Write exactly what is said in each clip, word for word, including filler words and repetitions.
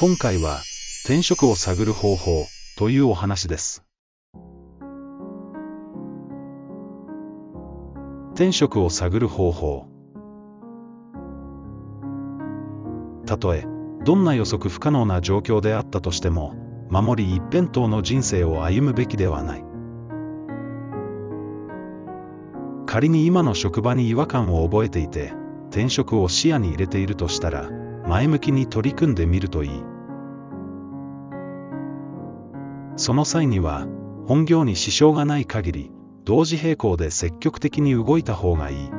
今回は転職を探る方法というお話です。転職を探る方法。たとえどんな予測不可能な状況であったとしても、守り一辺倒の人生を歩むべきではない。仮に今の職場に違和感を覚えていて、転職を視野に入れているとしたら、前向きに取り組んでみるといい。その際には、本業に支障がない限り、同時並行で積極的に動いた方がいい。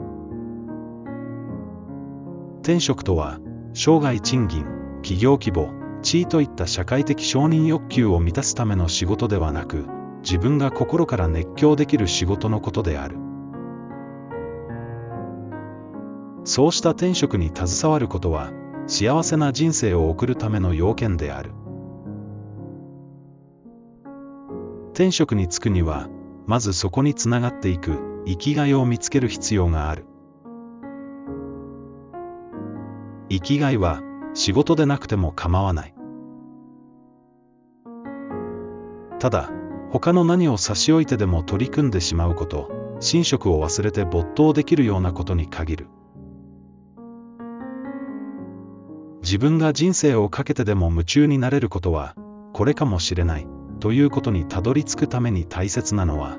転職とは、生涯賃金、企業規模、地位といった社会的承認欲求を満たすための仕事ではなく、自分が心から熱狂できる仕事のことである。そうした転職に携わることは、幸せな人生を送るための要件である。転職に就くには、まずそこにつながっていく生きがいを見つける必要がある。生きがいは仕事でなくても構わない。ただ、他の何を差し置いてでも取り組んでしまうこと、寝食を忘れて没頭できるようなことに限る。自分が人生をかけてでも夢中になれることは、これかもしれないということにたどり着くために大切なのは、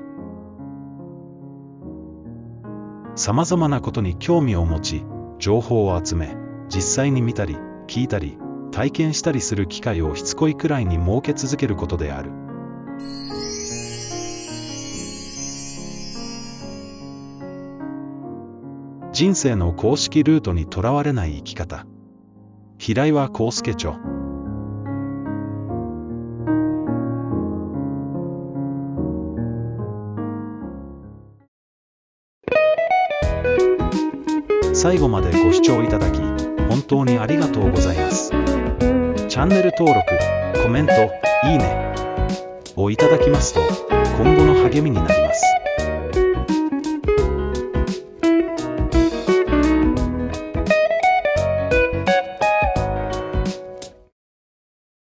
様々なことに興味を持ち、情報を集め、実際に見たり、聞いたり、体験したりする機会をしつこいくらいに設け続けることである。人生の公式ルートにとらわれない生き方。平岩康介著。最後までご視聴いただき、本当にありがとうございます。チャンネル登録、コメント、いいねをいただきますと、今後の励みになります。